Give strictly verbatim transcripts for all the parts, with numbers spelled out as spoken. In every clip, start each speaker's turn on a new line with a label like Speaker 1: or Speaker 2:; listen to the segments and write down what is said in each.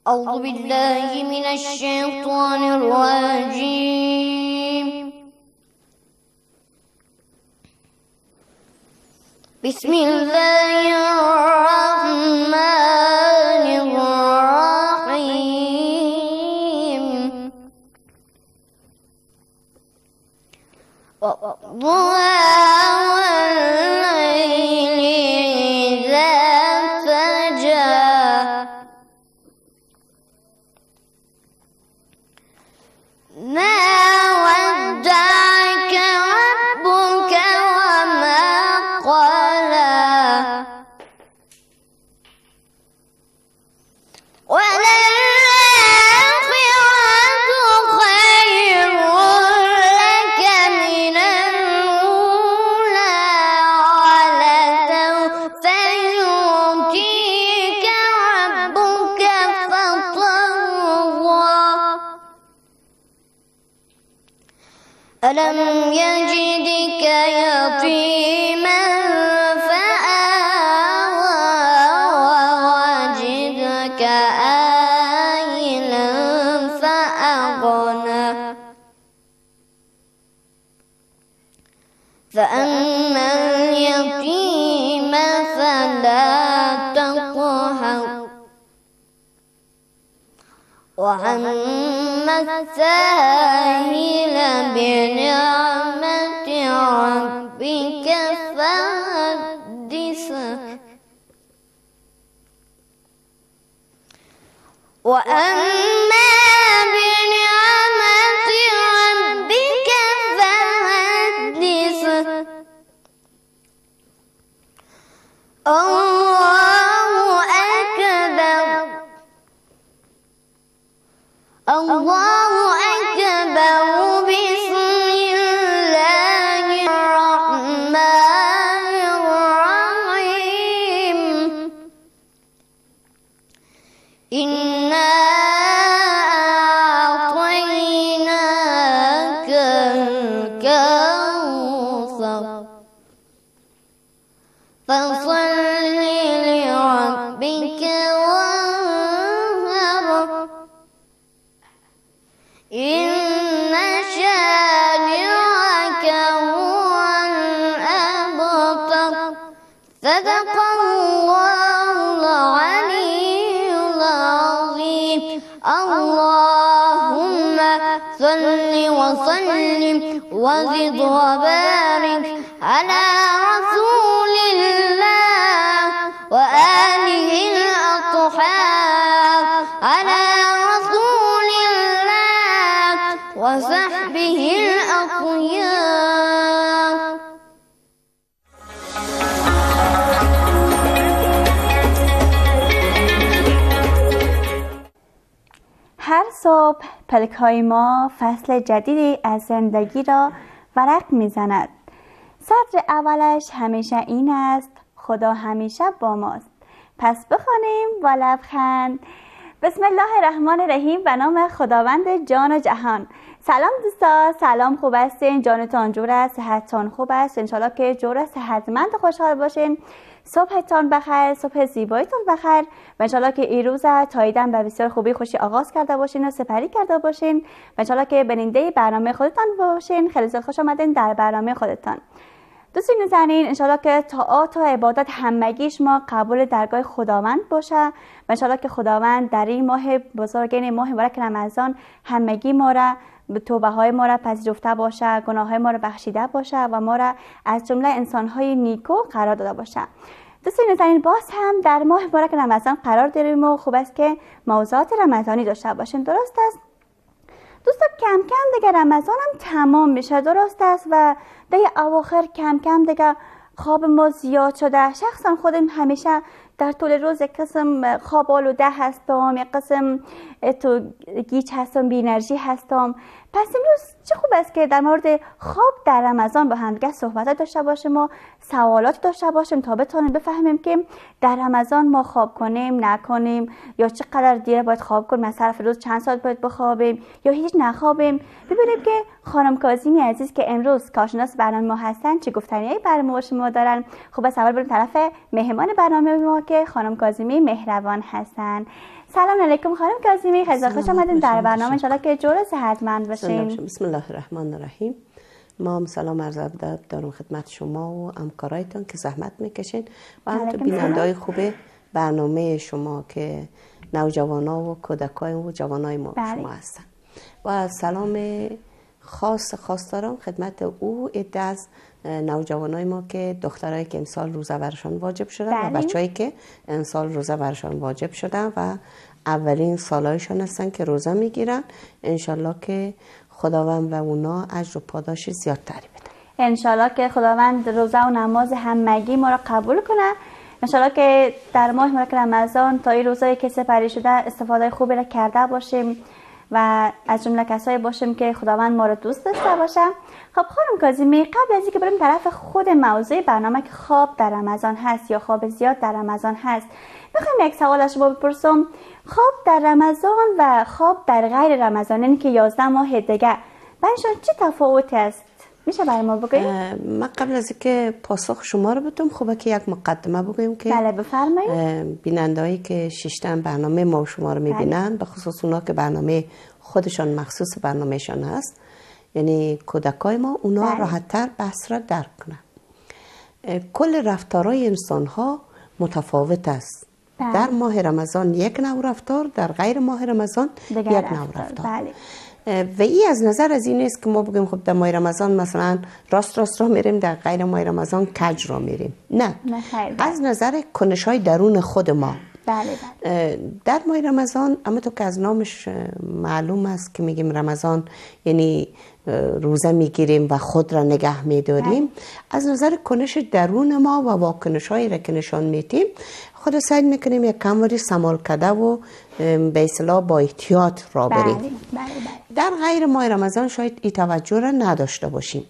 Speaker 1: أعوذ بالله من الشيطان الرجيم. بسم الله الرحمن الرحيم. والضحى والليل إذا سجى ما ودعك ربك وما قلى وللآخرة خير لك من الأولى ولسوف يعطيك ربك فترضى. ألم يجدك يتيما فآوى ووجدك عائلا فأغنى فأما اليتيم فلا تقهر وأما السائل بنعمة ربك فحدث وأما بنعمة ربك فحدث. الله أكبر. الله أكبر. بسم الله الرحمن الرحيم. إنا أعطيناك الكوثر فصل لربك وانهر إن شانئك هو الأبتر. صدق الله العلي العظيم. اللهم صل وسلم وزد وبارك على رسول الله وآله الأطهار على رسول الله وصحبه الأخيار.
Speaker 2: هر صبح پلک‌های ما فصل جدیدی از زندگی را ورق می‌زند. سطر اولش همیشه این است: خدا همیشه با ماست. پس بخوانیم با لبخند. بسم الله الرحمن الرحیم. به نام خداوند جان و جهان. سلام دوستا، سلام، خوب هستین؟ جانتان جور است؟ صحتتان خوب است؟ انشالله که جور صحتمند و خوشحال باشین. صبحتان بخیر، صبح زیباییتون بخیر و انشالله که این روز تاییدن به بسیار خوبی خوشی آغاز کرده باشین و سپری کرده باشین و انشالله که بنینده برنامه خودتان باشین. خیلی زیاد خوش آمدین در برنامه خودتان. دوستی نازنین، انشالله که طاعات و عبادت همگیش ما قبول درگاه خداوند باشه و انشالله که خداوند در این ماه بزرگ، این ماه مبارک رمضان، همگی ما را توبه های ما را پذیرفته باشه، گناه های ما را بخشیده باشه و ما را از جمله انسان های نیکو قرار داده باشه. دوستی نازنین، باز هم در ماه مبارک رمضان قرار داریم و خوب است که موضوعات رمضانی داشته باشیم. درست است دوستا؟ کم کم دیگه رمضان هم تمام میشه، درست است؟ و دیگه اواخر کم کم دیگه خواب ما زیاد شده. شخصا خودم همیشه در طول روز یک قسم خواب آلوده هستم، یک قسم تو گیج هستم، بی انرژی هستم. پس امروز چه خوب است که در مورد خواب در رمضان با هم دیگه صحبت داشته باشیم و سوالات داشته باشیم تا بتونیم بفهمیم که در رمضان ما خواب کنیم نکنیم، یا چقدر دیر باید خواب کنیم، مثلا روز چند ساعت باید بخوابیم یا هیچ نخوابیم. ببینیم که خانم کاظمی عزیز که امروز کارشناس برنامه ما هستن چه گفتنیایی برای ما شما دارن. خب بس اول بریم طرف مهمان برنامه ما که خانم کاظمی مهربان هستن. سلام علیکم خانم کاظمی، خیلی خوش آمدین در برنامه. ان شاءالله که جور صحتمند باشین.
Speaker 3: بسم الله الرحمن الرحیم. ما هم سلام عرض ادب دارم خدمت شما و همکارایتان که زحمت میکشین و همینطور بیننده‌های خوب برنامه شما که نوجوانا و کودکای و جوانای ما بله. شما هستن. و سلام خاص خاص دارم خدمت او عده از نوجوانای ما که دخترایی که امسال روزه برشان واجب شدن بله. و بچه‌ای که امسال روزه برشان واجب شدن و اولین سالایشان هستن که روزه میگیرن. انشالله که خداوند و اونا اجر و پاداش زیادتری بده. انشالله
Speaker 2: که خداوند روزه و نماز همگی ما را قبول کنه. انشالله که در ماه مبارک رمضان تا این روزایی که سپری شده استفاده خوبی را کرده باشیم و از جمله کسایی باشیم که خداوند ما را دوست داشته باشه. خب خانم کاظمی، قبل از اینکه بریم طرف خود موضوع برنامه که خواب در رمضان هست یا خواب زیاد در رمضان هست، میخوام یک سوال از شما بپرسم. خواب در رمضان و خواب در غیر رمضان، یعنی که یازده ماه دیگه، بینشون چه تفاوتی است؟ میشه برای ما بگید؟
Speaker 3: من قبل از اینکه پاسخ شما رو بدم خوبه که یک مقدمه بگیم که
Speaker 2: بله بفرمایید.
Speaker 3: بیننده‌ای که شیشتن برنامه ما و شما رو میبینن، به خصوص اونا که برنامه خودشان مخصوص برنامهشان هست، یعنی کودکای ما، اونا بله. راحت‌تر بحث را درک کنن. کل رفتارهای انسان ها متفاوت است. بله. در ماه رمضان یک نوع رفتار، در غیر ماه رمضان یک نوع رفتار. بله. و این از نظر از این است که ما بگیم خب در ماه رمضان مثلا راست راست را میریم، در غیر ماه رمضان کج را میریم. نه, نه از نظر کنش های درون خود ما.
Speaker 2: بله بله.
Speaker 3: در ماه رمضان اما تو که از نامش معلوم است که میگیم رمضان یعنی روزه میگیریم و خود را نگه میداریم. بله. از نظر کنش درون ما و واکنش هایی را که نشان میدیم خود سعی میکنیم یک کموری سمال کده و به اصطلاح با احتیاط را بریم. بله. بله بله. در غیر ماه رمضان شاید این توجه را نداشته باشیم.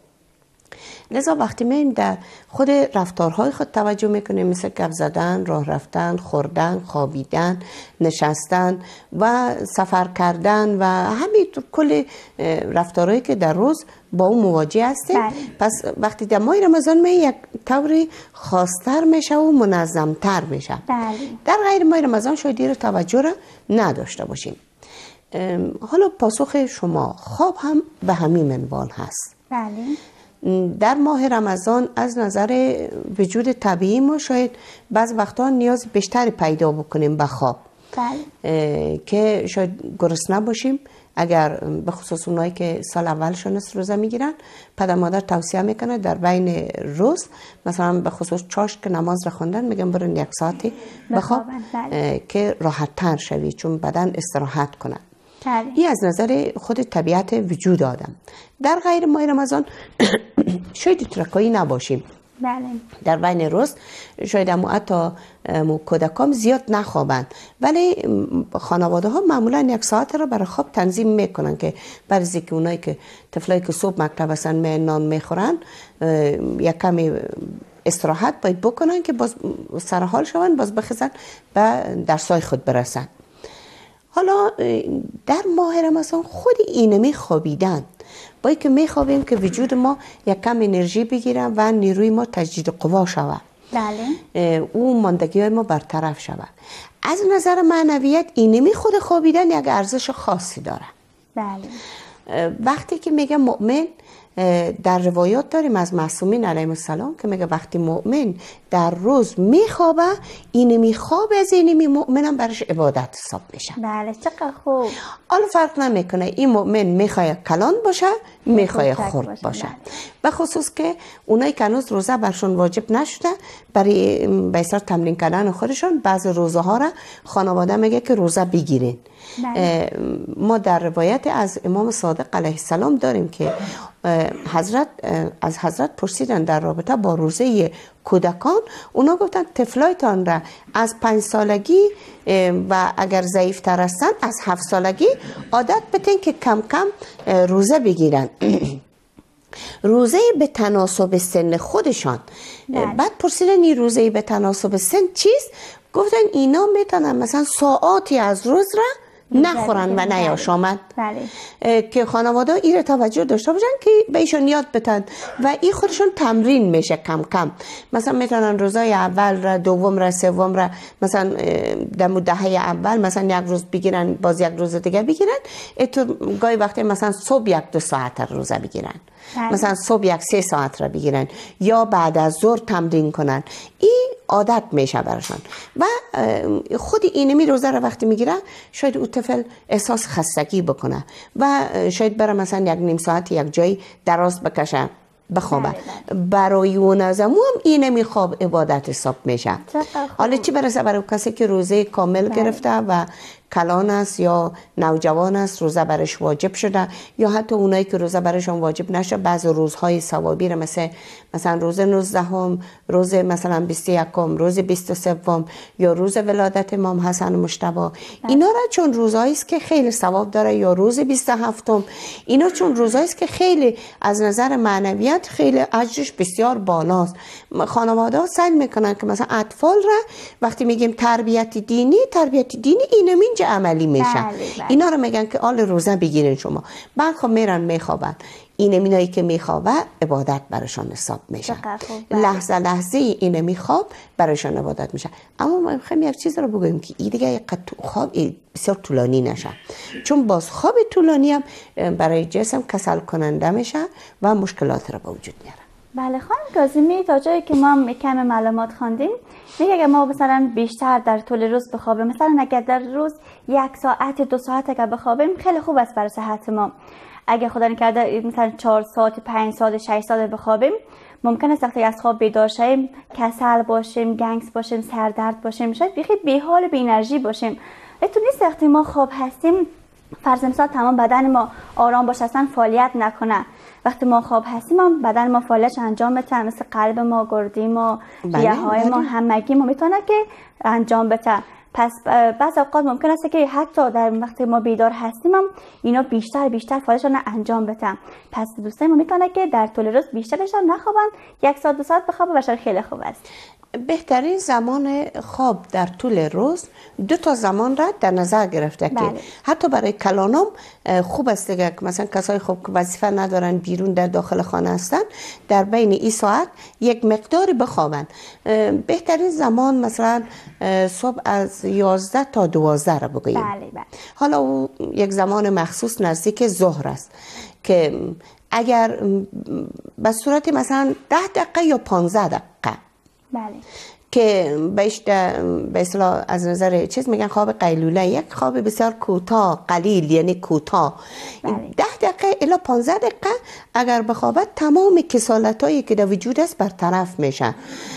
Speaker 3: لذا وقتی مییم در خود رفتارهای خود توجه میکنیم، مثل گپ زدن، راه رفتن، خوردن، خوابیدن، نشستن و سفر کردن و همین کل رفتارهایی که در روز با اون مواجه هستیم. بله. پس وقتی در ماه رمضان می یک طوری خاصتر میشه و منظمتر میشه.
Speaker 2: بله.
Speaker 3: در غیر ماه رمضان شاید این توجه را نداشته باشیم. حالا پاسخ شما، خواب هم به همین منوال هست.
Speaker 2: بله.
Speaker 3: در ماه رمضان از نظر وجود طبیعی ما شاید بعض وقتا نیاز بیشتری پیدا بکنیم به خواب.
Speaker 2: بله.
Speaker 3: که شاید گرسنه باشیم. اگر به خصوص اونایی که سال اولشون روزه میگیرن، پدر مادر توصیه میکنه در بین روز مثلا به خصوص چاشت که نماز را خوندن میگن برن یک ساعتی بخواب که راحت تر شوی، چون بدن استراحت کنه. این از نظر خود طبیعت وجود آدم. در غیر ماه رمضان شاید ترکایی نباشیم.
Speaker 2: بله.
Speaker 3: در بین روز شاید امو حتی کودکام زیاد نخوابند، ولی خانواده ها معمولا یک ساعت را برای خواب تنظیم میکنن که برای که اونایی که طفلایی که صبح مکتب هستن می نان میخورن یک کمی استراحت باید بکنن که باز سرحال شون، باز بخیزن به درسای خود برسن. حالا در ماه رمضان خود اینمی خوابیدن باید که میخوابیم که وجود ما یک کم انرژی بگیرن و نیروی ما تجدید قوا شود.
Speaker 2: بله.
Speaker 3: او ماندگی های ما برطرف شود. از نظر معنویت اینمی خود خوابیدن یک ارزش خاصی داره.
Speaker 2: بله.
Speaker 3: وقتی که میگه مؤمن، در روایات داریم از معصومین علیهم السلام که میگه وقتی مؤمن در روز میخوابه، اینمی خواب از اینمی مؤمنم برش عبادت حساب میشه.
Speaker 2: بله چقدر خوب.
Speaker 3: حالا فرق نمیکنه این مؤمن میخواه کلان باشه میخواه خرد باشه, باشه. به خصوص که اونایی که هنوز روزه برشون واجب نشده، برای به اصطلاح تمرین کردن خودشون بعض روزه ها را خانواده میگه که روزه بگیرین.
Speaker 2: بله.
Speaker 3: ما در روایت از امام صادق علیه السلام داریم که حضرت از حضرت پرسیدن در رابطه با روزه کودکان. اونا گفتن طفلایتان را از پنج سالگی و اگر ضعیف تر هستن از هفت سالگی عادت بتین که کم کم روزه بگیرن. روزه به تناسب سن خودشان.
Speaker 2: بله.
Speaker 3: بعد پرسیدن این روزه به تناسب سن چیست؟ گفتن اینا میتونن مثلا ساعاتی از روز را نخورن و نیاشامد.
Speaker 2: بله.
Speaker 3: که خانواده این را توجه داشته باشن که به ایشون یاد بدن و این خودشون تمرین میشه کم کم. مثلا میتونن روزای اول را، دوم را، سوم را مثلا در دهه اول مثلا یک روز بگیرن، باز یک روز دیگه بگیرن. اتو گاهی وقتی مثلا صبح یک دو ساعت روزه بگیرن، بله. مثلا صبح یک سه ساعت را بگیرن یا بعد از ظهر تمرین کنن. این عادت میشه براشون و خود اینمی روزه را وقتی میگیره شاید او طفل احساس خستگی بکنه و شاید بره مثلا یک نیم ساعت یک جایی دراز بکشه بخوابه. برای اون از امو هم اینمی خواب عبادت حساب میشه. حالا چی برسه برای کسی که روزه کامل گرفته و کلان است یا نوجوان است، روزه برش واجب شده، یا حتی اونایی که روزه برشون واجب نشده بعض روزهای ثوابی را مثل مثلا روز نوزدهم، روز مثلا بیست و یکم، روز بیست و سوم یا روز ولادت امام حسن مجتبی، اینا را چون روزایی است که خیلی ثواب داره، یا روز بیست و هفتم، اینا چون روزایی است که خیلی از نظر معنویت خیلی اجرش بسیار بالاست. خانواده ها سعی میکنن که مثلا اطفال را وقتی میگیم تربیت دینی، تربیت دینی اینم عملی میشه.
Speaker 2: بله بله.
Speaker 3: اینا رو میگن که آل روزه بگیرین شما، بعد خب میرن میخوابن. این اینایی که میخوابه عبادت براشون حساب میشه. لحظه لحظه این میخواب براشون عبادت میشه. اما ما میخوایم یک چیز رو بگویم که این دیگه خواب بسیار طولانی نشه، چون باز خواب طولانی هم برای جسم کسل کننده میشه و مشکلات رو به وجود میاره.
Speaker 2: بله خانم کاظمی، تا جایی که ما کم معلومات خواندیم میگه اگه ما مثلا بیشتر در طول روز بخوابیم، مثلا اگر در روز یک ساعت دو ساعت اگر بخوابیم خیلی خوب است برای صحت ما. اگه خدا نکرده مثلا چهار ساعت، پنج ساعت، شش ساعت بخوابیم، ممکن است وقتی از خواب بیدار شیم کسل باشیم، گنگس باشیم، سردرد باشیم، شاید بیخی بی حال و بی انرژی باشیم. تو نیست وقتی ما خواب هستیم فرض مثال تمام بدن ما آرام باشه، اصلا فعالیت نکنه. وقتی ما خواب هستیم هم بدن ما فعالیتش انجام بده، مثل قلب ما، گردی ما، ریه های ما، همگی ما میتونه که انجام بده. پس بعض اوقات ممکن است که حتی در وقتی ما بیدار هستیم هم اینا بیشتر بیشتر فعالیتشون انجام بدن. پس دوستای ما میتونه که در طول روز بیشتر بشن نخوابن، یک ساعت دو ساعت بخوابن و خیلی خوب است.
Speaker 3: بهترین زمان خواب در طول روز دو تا زمان را در نظر گرفته. بله. که حتی برای کلانم خوب است که مثلا کسای خوب که وظیفه ندارن بیرون در داخل خانه هستن در بین این ساعت یک مقداری بخوابن. بهترین زمان مثلا صبح از یازده تا دوازده را بگوییم.
Speaker 2: بله بله.
Speaker 3: حالا او یک زمان مخصوص نزدیک ظهر است که اگر به صورت مثلا ده دقیقه یا پانزده دقیقه،
Speaker 2: بله، که
Speaker 3: بهش به اصطلاح از نظر چیز میگن خواب قیلوله، یک خواب بسیار کوتاه، قلیل یعنی کوتاه، ده دقیقه الی پانزده دقیقه اگر بخوابد تمام کسالتایی که در وجود است برطرف میشه.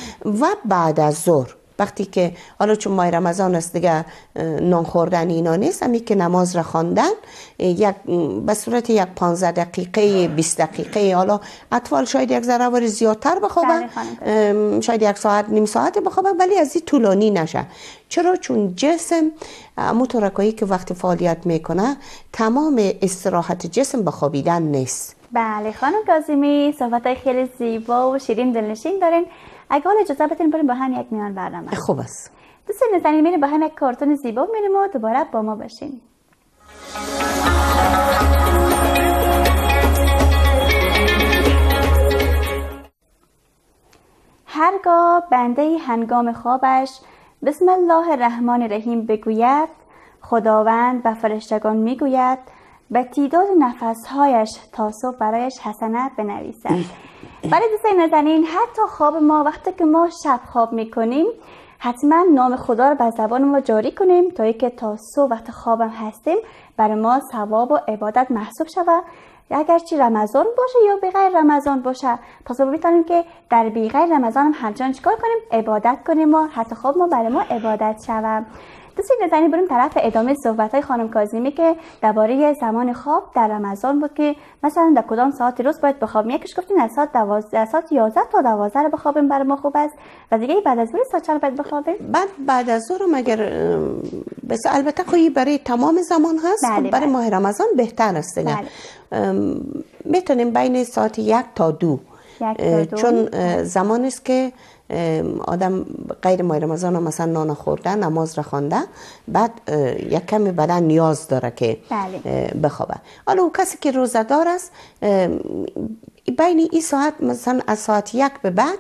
Speaker 3: و بعد از ظهر وقتی که حالا چون ماه رمضان است دیگه نان خوردن اینا نیست، امی که نماز را خواندن یک به صورت یک پانزده دقیقه بیست دقیقه، حالا اطفال شاید یک ذره وری زیادتر بخوابن، شاید یک ساعت نیم ساعت بخوابن، ولی از این طولانی نشه. چرا؟ چون جسم مترکایی که وقتی فعالیت میکنه تمام استراحت جسم به خوابیدن نیست.
Speaker 2: بله خانم کاظمی، صحبتای خیلی زیبا و شیرین دلنشین دارین. اگه حال اجازه بدین بریم با هم یک میان برنامه.
Speaker 3: خوب است.
Speaker 2: دوستان نزنین میریم با هم یک کارتون زیبا میریم و دوباره با ما باشین. هرگاه بنده هنگام خوابش بسم الله الرحمن الرحیم بگوید، خداوند و فرشتگان میگوید به تعداد نفسهایش تا صبح برایش حسنه بنویسد. برای دوستان نازنین، حتی خواب ما وقتی که ما شب خواب میکنیم حتما نام خدا رو بر زبان ما جاری کنیم تا اینکه تا صبح وقت خوابم هستیم برای ما ثواب و عبادت محسوب شود. اگرچه رمضان باشه یا بغیر رمضان باشه، پس ما میتونیم که در بغیر رمضان هم همچنان چیکار کنیم؟ عبادت کنیم و حتی خواب ما برای ما عبادت شود. دوستان نازنین، بریم طرف ادامه صحبت‌های خانم کاظمی که درباره زمان خواب در رمضان بود که مثلا در کدام ساعت روز باید بخوابیم. یکیش گفتین از ساعت دوازده، ساعت یازده تا دوازده بخوابیم برای ما خوب است، و دیگه بعد از ظهر ساعت چند باید بخوابیم؟
Speaker 3: بعد بعد از ظهر مگر بس البته خودی برای تمام زمان هست. بله، برای ماه رمضان بهتر است دیگه. میتونیم بین ساعت یک تا دو,
Speaker 2: یک تا دو.
Speaker 3: چون زمان است که آدم غیر ماه رمضان هم مثلا نان خورده، نماز را خوانده، بعد یک کمی بدن نیاز داره که
Speaker 2: بله.
Speaker 3: بخوابه. حالا اون کسی که روزه دار است بین این ساعت مثلا از ساعت یک به بعد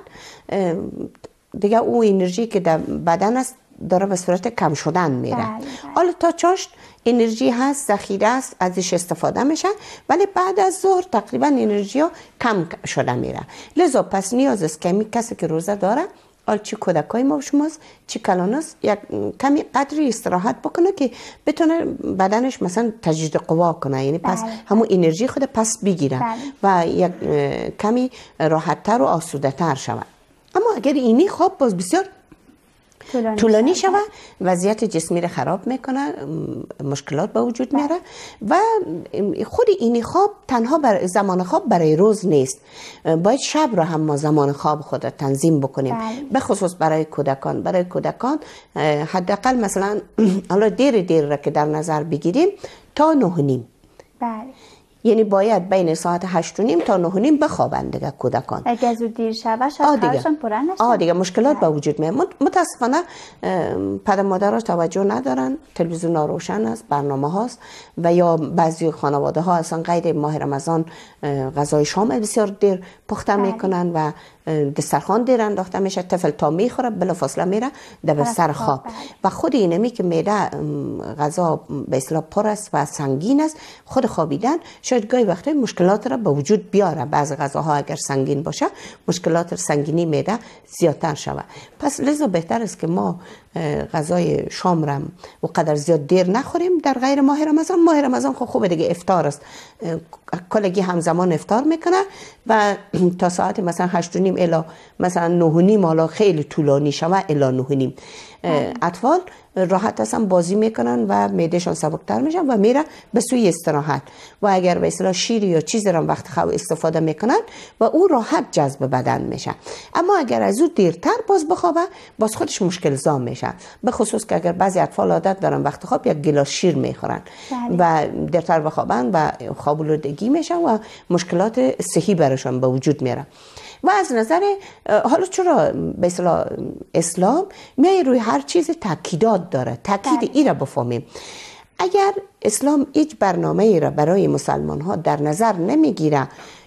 Speaker 3: دیگه او انرژی که در بدن است داره به صورت کم شدن میره.
Speaker 2: بله.
Speaker 3: حالا تا چاشت انرژی هست، ذخیره است، ازش استفاده میشه، ولی بعد از ظهر تقریبا انرژی ها کم شده میره. لذا پس نیاز است که کسی که روزه داره، حال چی کودکای ما شماست چی کلاناست، یک کمی قدری استراحت بکنه که بتونه بدنش مثلا تجدید قوا کنه، یعنی پس
Speaker 2: بله.
Speaker 3: همون انرژی خود پس بگیره.
Speaker 2: بله.
Speaker 3: و یک کمی راحتتر و آسوده تر شود. اما اگر اینی خواب باز بسیار
Speaker 2: طولانی,
Speaker 3: طولانی شوه، وضعیت جسمی را خراب میکنه، مشکلات به وجود میاره. و خود این خواب تنها بر زمان خواب برای روز نیست، باید شب را هم ما زمان خواب خود را تنظیم بکنیم. به خصوص برای کودکان. برای کودکان حداقل مثلا حالا دیر دیر را که در نظر بگیریم تا نه و نیم.
Speaker 2: بله.
Speaker 3: یعنی باید بین ساعت هشت و نیم تا نه و نیم بخوابند دیگه کودکان.
Speaker 2: اگه زود دیر شبه شاید کارشون پره نشه.
Speaker 3: آه دیگه مشکلات به وجود میاد. متاسفانه پدر مادرها توجه ندارن، تلویزیون ها روشن است، برنامه هاست، و یا بعضی خانواده ها اصلا غیر ماه رمضان غذای شام بسیار دیر پخته میکنن و دسترخوان دیر انداخته میشه، طفل تا میخوره بلافاصله میره در بستر خواب. و خود اینمی که معده غذا به اصطلاح پر است و سنگین است، خود خوابیدن شاید گاهی وقتا مشکلات را به وجود بیاره. بعض غذاها اگر سنگین باشه مشکلات سنگینی معده زیادتر شود. پس لذا بهتر است که ما غذای شام را و قدر زیاد دیر نخوریم در غیر ماه رمضان. ماه رمضان خب خوبه دیگه، افطار است، کلگی همزمان افطار میکنه و تا ساعت مثلا هشت و نیم الا مثلا نه و نیم، حالا خیلی طولانی شوه الا نه و نیم، اطفال راحت هستن بازی میکنن و معدهشان سبکتر میشن و میره به سوی استراحت. و اگر به اصطلاح شیر یا چیزی را وقت خواب استفاده میکنن و اون راحت جذب بدن میشه. اما اگر از اون دیرتر باز بخوابه باز خودش مشکل زا میشه، به خصوص که اگر بعضی اطفال عادت دارن وقت خواب یک گلاس شیر میخورن و دیرتر بخوابن و خواب‌آلودگی میشن و مشکلات صحی براشون به وجود میاره. و از نظر حالا چرا به اصطلاح اسلام میای روی هر چیز تاکیدات داره، تاکید ای را بفهمیم. اگر اسلام هیچ برنامه ای را برای مسلمان ها در نظر نمیگیره،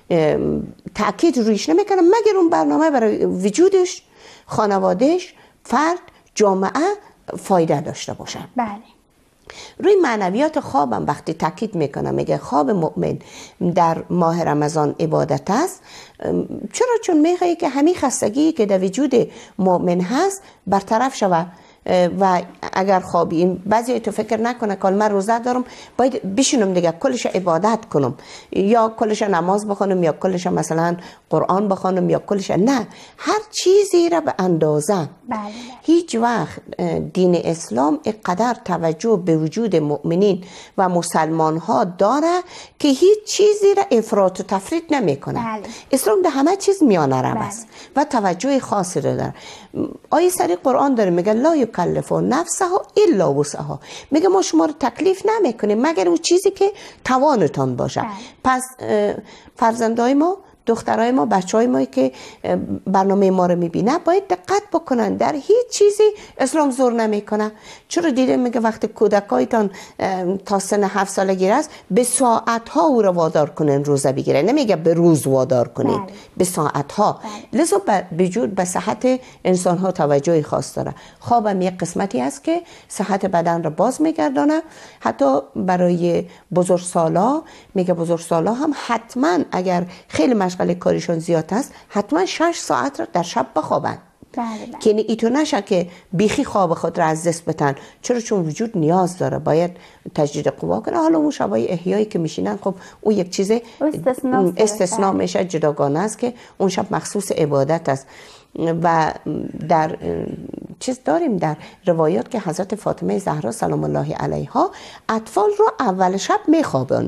Speaker 3: تاکید رویش نمیکنه، مگر اون برنامه برای وجودش، خانوادهش، فرد، جامعه فایده داشته باشه.
Speaker 2: بله.
Speaker 3: روی معنویات خوابم وقتی تاکید میکنم، میگه خواب مؤمن در ماه رمضان عبادت است. چرا؟ چون میخوایی که همین خستگی که در وجود مؤمن هست برطرف شود. و اگر خوابی این بعضی تو فکر نکنه که من روزه دارم باید بشینم دیگه کلش عبادت کنم، یا کلش نماز بخونم، یا کلش مثلا قرآن بخونم، یا کلش نه، هر چیزی را به اندازه.
Speaker 2: بله.
Speaker 3: هیچ وقت دین اسلام اینقدر توجه به وجود مؤمنین و مسلمان ها داره که هیچ چیزی را افراط و تفریط نمیکنه.
Speaker 2: بله.
Speaker 3: اسلام در همه چیز میانه رو است و توجه خاصی را داره. آیه سری قرآن داره میگه لا یکلف نفسها الا وسعها، میگه ما شما رو تکلیف نمیکنیم مگر اون چیزی که توانتان باشه.
Speaker 2: بله.
Speaker 3: پس فرزندای ما، دخترای ما، بچهای ما که برنامه ما رو میبینه باید دقت بکنن، در هیچ چیزی اسلام زور نمیکنه. چرا دیده میگه وقتی کودکایتان تا سن هفت سالگی است به ساعت ها او رو وادار کنن روزه بگیره، نمیگه به روز وادار کنین. بله. به ساعت ها. بله. لذا به وجود به صحت انسان ها توجه خاص داره. خوابم یک قسمتی است که صحت بدن رو باز میگردانه. حتی برای بزرگسالا میگه بزرگسالا هم حتما اگر خیلی مشغله کاریشون زیاد است حتما شش ساعت را در شب بخوابن.
Speaker 2: بله بله.
Speaker 3: که ایتو نشه که بیخی خواب خود را از دست بتن. چرا؟ چون وجود نیاز داره، باید تجدید قوا کنه. حالا اون شبای احیایی که میشینن خب اون یک چیز
Speaker 2: استثناء
Speaker 3: استثناء میشه، جداگانه است که اون شب مخصوص عبادت است. و در چیز داریم در روایات که حضرت فاطمه زهرا سلام الله علیها اطفال رو اول شب میخوابوندن.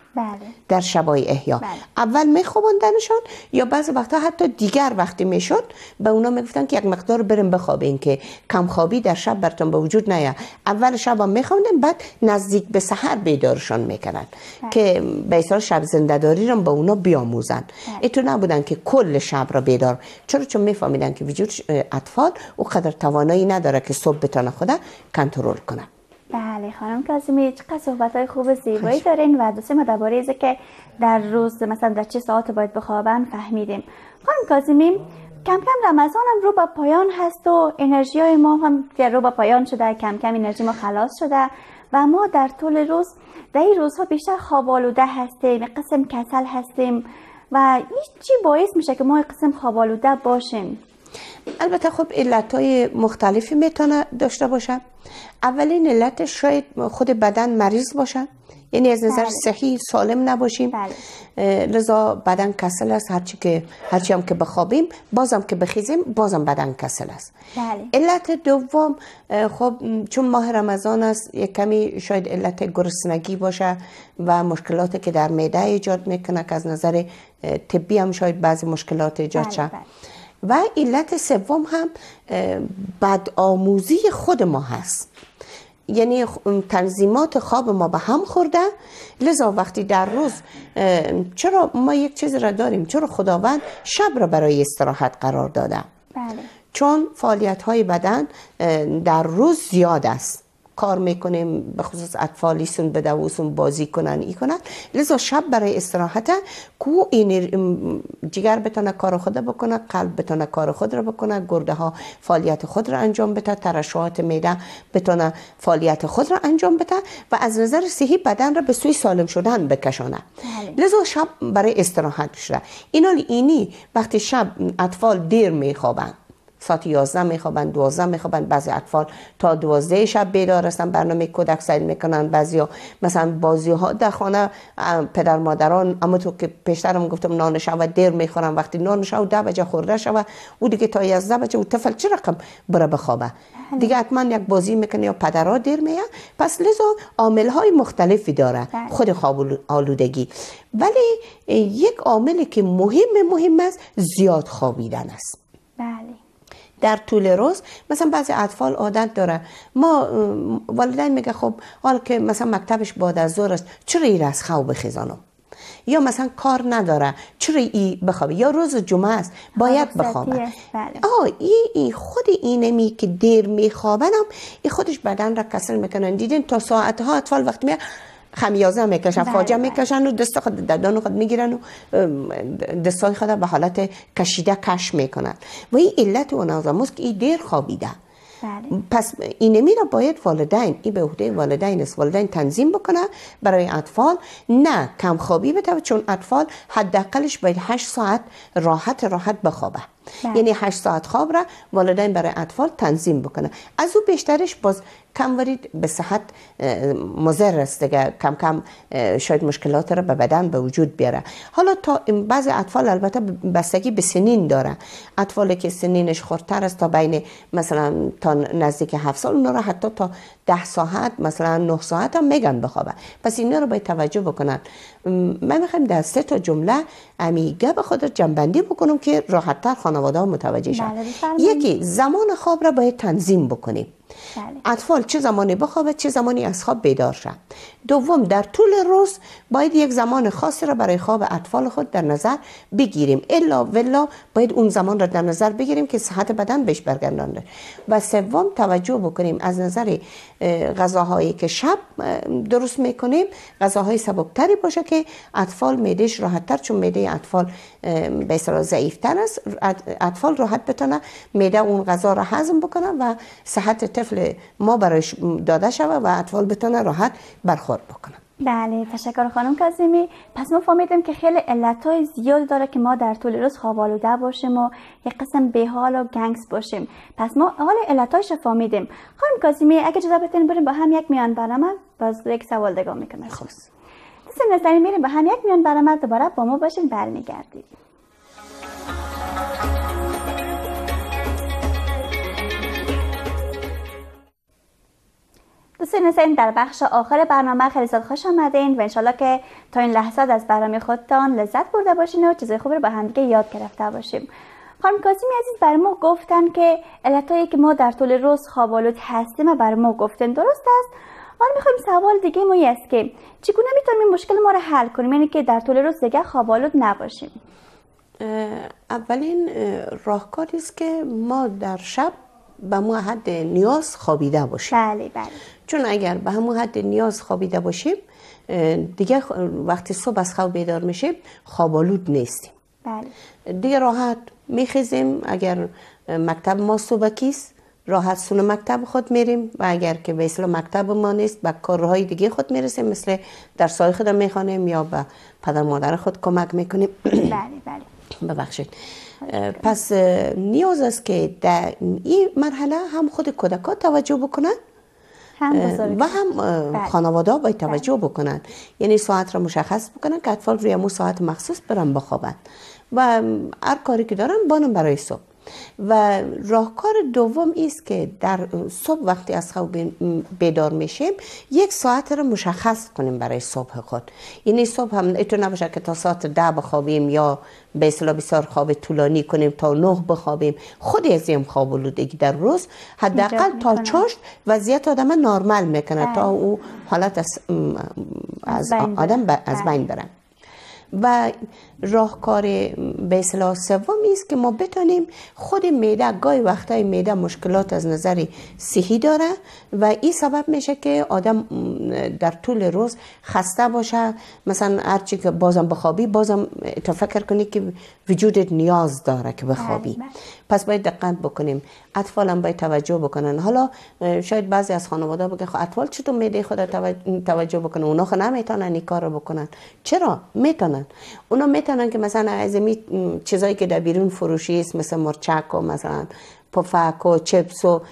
Speaker 2: بله.
Speaker 3: در شبای احیا
Speaker 2: بله.
Speaker 3: اول میخوابوندنشان یا بعضی وقتا حتی دیگر وقتی میشد به اونا میگفتن که یک مقدار بریم بخوابین که کم خوابی در شب براتون به وجود نیاد. اول شب هم میخوابوندن، بعد نزدیک به سحر بیدارشان میکردن که به اصطلاح شب زنده‌داری رو به اونا بیاموزن. اینطور نبودن که کل شب را بیدار، چرا؟ چون میفهمیدن که وجود اطفال او قدر توانایی نداره که صبح بتونه خود کنترل کنه.
Speaker 2: بله خانم کاظمی، چقدر صحبت‌های خوب و زیبایی دارین و دوست ما درباره اینکه که در روز مثلا در چه ساعت باید بخوابن فهمیدیم. خانم کاظمی، کم کم رمضان هم رو به پایان هست و انرژی های ما هم که رو به پایان شده، کم کم انرژی ما خلاص شده و ما در طول روز در این روزها بیشتر خواب آلوده هستیم، قسم کسل هستیم و این چی باعث میشه که ما قسم خواب آلوده باشیم؟
Speaker 3: البته خب علتهای مختلفی میتونه داشته باشه. اولین علت شاید خود بدن مریض باشه، یعنی از نظر
Speaker 2: بله.
Speaker 3: صحی سالم نباشیم.
Speaker 2: بله.
Speaker 3: لذا بدن کسل است، هرچی که هرچی هم که بخوابیم بازم که بخیزیم بازم بدن کسل است.
Speaker 2: بله.
Speaker 3: علت دوم خب چون ماه رمضان است یک کمی شاید علت گرسنگی باشه و مشکلاتی که در معده ایجاد میکنه که از نظر طبی هم شاید بعضی مشکلات ایجاد
Speaker 2: بله.
Speaker 3: شه.
Speaker 2: بله.
Speaker 3: و علت سوم هم بدآموزی خود ما هست، یعنی تنظیمات خواب ما به هم خورده. لذا وقتی در روز چرا ما یک چیز را داریم، چرا خداوند شب را برای استراحت قرار داده؟
Speaker 2: بله.
Speaker 3: چون فعالیت های بدن در روز زیاد است، کار میکنیم، به خصوص اطفالیسون به دووسون بازی کنن ای کنن، لذا شب برای استراحت کو این جگر بتونه کار خود بکنه، قلب بتونه کار خود را بکنه، گرده ها فعالیت خود را انجام بده، ترشحات معده بتونه فعالیت خود را انجام بده و از نظر صحی بدن را به سوی سالم شدن بکشانه. لذا شب برای استراحت شده. اینا اینی وقتی شب اطفال دیر میخوابن، ساعت یازده میخوابن، دوازده میخوابن، بعضی اطفال تا دوازده شب بیدار هستن، برنامه کودک سیل میکنن، بعضیا مثلا بازی ها در خانه پدر مادران، اما تو که پیشترم گفتم نان شب دیر میخورن، وقتی نان شب ده بجه خورده شب او دیگه تا یازده بجه او طفل چه رقم بره بخوابه دیگه، حتما یک بازی میکنه یا پدرها دیر میه. پس لذا عامل های مختلفی داره خود خواب آلودگی، ولی یک عاملی که مهم مهم است زیاد خوابیدن است.
Speaker 2: بله.
Speaker 3: در طول روز مثلا بعضی اطفال عادت داره، ما والدین میگه خب حالا که مثلا مکتبش بعد از ظهر است چرا این از خواب بخیزانم، یا مثلا کار نداره چرا ای بخوابه، یا روز جمعه است باید بخوابه.
Speaker 2: بله.
Speaker 3: آه ای, ای خود اینمی که دیر میخوابنم ای خودش بدن را کسل میکنن. دیدین تا ساعتها اطفال وقتی می خمیازه میکشن، فاجعه میکشن و دست خود دندان خود میگیرن و دستای خود به حالت کشیده کش میکنن و این علت اون است که این دیر خوابیده.
Speaker 2: بله.
Speaker 3: پس اینمی را باید والدین، این به عهده والدین است، والدین تنظیم بکنه برای اطفال، نه کم خوابی بده، چون اطفال حداقلش باید هشت ساعت راحت راحت بخوابه. بله. یعنی هشت ساعت خواب را والدین برای اطفال تنظیم بکنه. از او بیشترش باز کم ورید به صحت مضر است دیگه، کم کم شاید مشکلات را به بدن به وجود بیاره. حالا تا بعضی اطفال البته بستگی به سنین داره، اطفالی که سنینش خردتر است تا بین مثلا تا نزدیک هفت سال اونا را حتی تا ده ساعت مثلا نه ساعت هم میگن بخوابه. پس اینا رو باید توجه بکنن. من میخوایم در سه تا جمله امیگه به خود جنبندی بکنم که راحت‌تر خانواده ها متوجه شن. یکی زمان خواب را باید تنظیم بکنیم. بله. اطفال چه زمانی بخوابه، چه زمانی از خواب بیدار شن. دوم در طول روز باید یک زمان خاصی را برای خواب اطفال خود در نظر بگیریم، الا ولا باید اون زمان را در نظر بگیریم که صحت بدن بهش برگردانده. و سوم توجه بکنیم از نظر غذاهایی که شب درست میکنیم غذاهای سبکتری باشه که اطفال معدهش راحت‌تر، چون معده اطفال به اصطلاح ضعیف‌تر است، اطفال راحت بتونه معده اون غذا را هضم بکنه و صحت طفل ما برایش داده شود و اطفال بتونه راحت برخورد بکنه.
Speaker 2: بله، تشکر خانم کاظمی. پس ما فهمیدیم که خیلی علتهای زیاد داره که ما در طول روز خواب آلوده باشیم و یک قسم بی‌حال و گنگس باشیم. پس ما حال علتهایش فهمیدیم. خانم کاظمی اگه اجازه بدین بریم با هم یک میان برنامه، باز یک سوال دیگه میکنم.
Speaker 3: خب
Speaker 2: دوستان نظری میریم با هم یک میان برنامه، دوباره با ما باشین، برمیگردیم. دوستان نسیم در بخش آخر برنامه خیلی زیاد خوش آمدین و انشالله که تا این لحظات از برنامه خودتان لذت برده باشین و چیزای خوبی رو با همدیگه یاد گرفته باشیم. خانم کاظمی عزیز برای ما گفتن که علتایی که ما در طول روز خواب آلود هستیم برای ما گفتن، درست است؟ حالا میخوایم سوال دیگه ما است که چگونه میتونیم این مشکل ما رو حل کنیم، یعنی که در طول روز دیگه خواب آلود نباشیم؟
Speaker 3: اولین راهکاری است که ما در شب به همون حد نیاز خوابیده باشیم.
Speaker 2: بله بله.
Speaker 3: چون اگر به همون حد نیاز خوابیده باشیم دیگه وقتی صبح از خواب بیدار میشیم خواب آلود نیستیم.
Speaker 2: بله.
Speaker 3: دیگه راحت میخیزیم، اگر مکتب ما صبحکیست راحت سون مکتب خود میریم و اگر که به اصطلاح مکتب ما نیست به کارهای دیگه خود میرسیم، مثل درسای خود میخوانیم یا به پدر مادر خود کمک میکنیم.
Speaker 2: بله بله.
Speaker 3: ببخشید. پس نیاز است که در این مرحله هم خود کودکان توجه بکنن و هم خانواده باید توجه بکنن، یعنی ساعت را مشخص بکنن که اطفال روی مو ساعت مخصوص برن بخوابن و هر کاری که دارن بانم برای صبح. و راهکار دوم است که در صبح وقتی از خواب بیدار میشیم یک ساعت رو مشخص کنیم برای صبح خود، یعنی صبح هم ایتون نباشه که تا ساعت ده بخوابیم یا به اصطلاح بسیار خواب طولانی کنیم تا نه بخوابیم. خود از این خواب آلودگی در روز حداقل تا چاشت وضعیت آدم نرمال میکنه تا او حالت از, از آدم از بین بره. و راهکار به اصطلاح سومی است که ما بتونیم خود معده، گاهی وقتای معده مشکلات از نظر صحی داره و این سبب میشه که آدم در طول روز خسته باشه، مثلا هرچی که بازم بخوابی بازم تو فکر کنی که وجودت نیاز داره که بخوابی. پس باید دقت بکنیم، اطفال هم باید توجه بکنن. حالا شاید بعضی از خانواده بگن خب اطفال چطور معده خود توجه بکنن؟ اونا خود نمیتونن این کار رو بکنن. چرا؟ میتونن. اونا میتونن که مثلا از این چیزایی که در بیرون فروشی است مثل مرچک و مثلا پفک و چپس و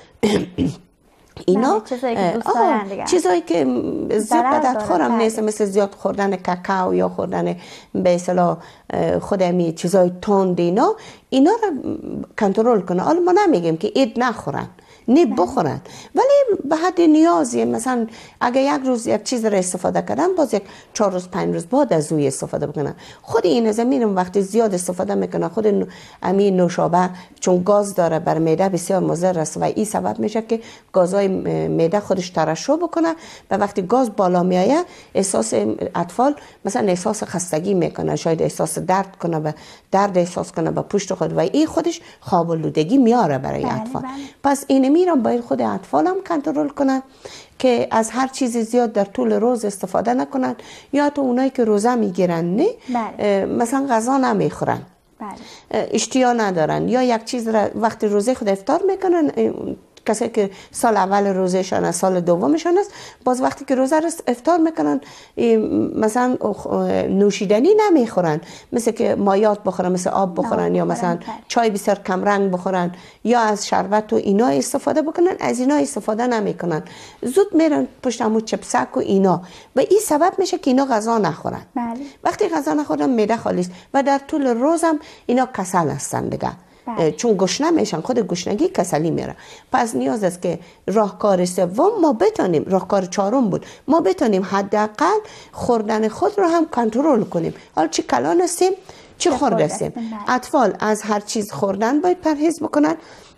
Speaker 3: اینا
Speaker 2: چیزایی که دوست دارن دیگه،
Speaker 3: چیزایی که زیاد بدت خورم نیست، مثل زیاد خوردن کاکائو یا خوردن به اصطلاح خودمی چیزای تند، اینا اینا رو کنترل کنه. حالا ما نمیگیم که اید نخورن، نه بخورن، ولی به حد نیازی. مثلا اگه یک روز یک چیز را استفاده کردن باز یک چهار روز پنج روز بعد از اوی استفاده بکنن. خود این زمین وقتی زیاد استفاده میکنه خود امی نوشابه چون گاز داره بر معده بسیار مضر است و این سبب میشه که گازهای معده خودش ترشح بکنه و وقتی گاز بالا میایه احساس اطفال مثلا احساس خستگی میکنه، شاید احساس درد کنه و درد احساس کنه به پشت خود و این خودش خواب آلودگی میاره برای
Speaker 2: بله
Speaker 3: اطفال.
Speaker 2: بله.
Speaker 3: پس این میرم باید خود اطفال هم کنترل کنن که از هر چیز زیاد در طول روز استفاده نکنن، یا تو اونایی که روزه میگیرن نه بله. مثلا غذا نمیخورن، بله. اشتیا ندارن یا یک چیز را وقتی روزه خود افطار میکنن، کسی که سال اول روزهشان است سال دومشان است باز وقتی که روزه را افطار میکنن مثلا نوشیدنی نمیخورن، مثل که مایات بخورن، مثل آب بخورن یا مثلا چای بسیار کم رنگ بخورن یا از شربت و اینا استفاده بکنن، از اینا استفاده نمیکنن، زود میرن پشت همون چپسک و اینا و این سبب میشه که اینا غذا نخورن. بله. وقتی غذا نخورن معده خالی است و در طول روزم اینا کسل هستن دیگه. بله. چون گشنه میشن، خود گشنگی کسلی میره. پس نیاز است که راهکار سوم ما بتونیم، راهکار چهارم بود، ما بتونیم حداقل خوردن خود رو هم کنترل کنیم. حالا چه کلان هستیم چه خورد هستیم. اطفال از هر چیز خوردن باید پرهیز بکنن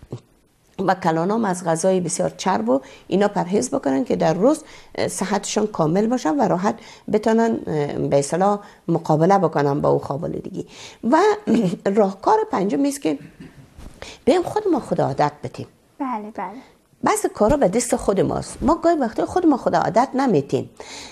Speaker 3: و کلانام از غذای بسیار چرب و اینا پرهیز بکنن که در روز صحتشون کامل باشن و راحت بتونن به اصطلاح مقابله بکنن با او خواب آلودگی. و راهکار پنجم است که بهم خود ما خود عادت بدیم.
Speaker 2: بله بله.
Speaker 3: بس کارا به دست خود ماست. ما گاهی وقتا خود ما خود عادت نمیتیم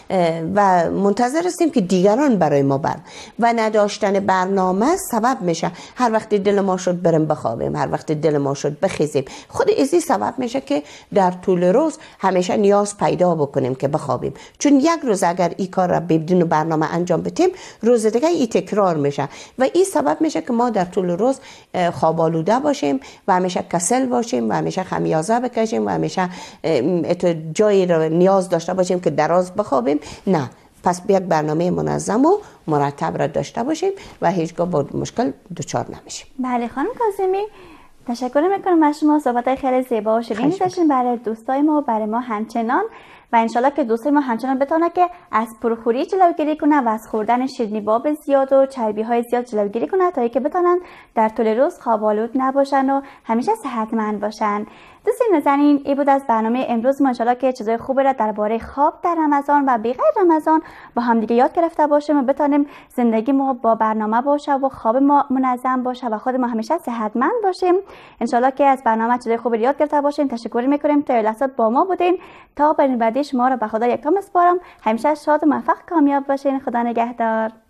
Speaker 3: و منتظر هستیم که دیگران برای ما بر و نداشتن برنامه سبب میشه هر وقت دل ما شد بریم بخوابیم، هر وقت دل ما شد بخیزیم. خود ازی سبب میشه که در طول روز همیشه نیاز پیدا بکنیم که بخوابیم، چون یک روز اگر این کار را بدون برنامه انجام بدیم روز دیگه این تکرار میشه و این سبب میشه که ما در طول روز خواب آلوده باشیم و همیشه کسل باشیم و همیشه خمیازه بکشیم و همیشه جایی رو نیاز داشته باشیم که دراز بخوابیم. نه، پس یک برنامه منظم و مرتب را داشته باشیم و هیچگاه با مشکل دچار نمیشیم.
Speaker 2: بله خانم کاظمی، تشکر میکنم از شما، صحبت خیلی زیبا و شیرینی داشتین برای دوستای ما و برای ما همچنان. و انشالله که دوست ما همچنان بتونه که از پرخوری جلوگیری کنه و از خوردن شیرینی باب زیاد و چربی های زیاد جلوگیری کنه تا اینکه بتونن در طول روز خواب آلود نباشن و همیشه صحتمند باشن. دوستان نازنین، این بود از برنامه امروز ما. انشالله که چیزای خوبی را درباره خواب در رمضان و بغیر رمضان با هم دیگه یاد گرفته باشیم و بتونیم زندگی ما با برنامه باشه و خواب ما منظم باشه و خود ما همیشه صحتمند باشیم. انشالله که از برنامه چیزای خوبی یاد گرفته باشین. تشکر میکنیم تا لحظات با ما بودین. تا برنامه بعدی شما را به خدا یکتا میسپارم. همیشه شاد و موفق کامیاب باشین. خدا نگهدار.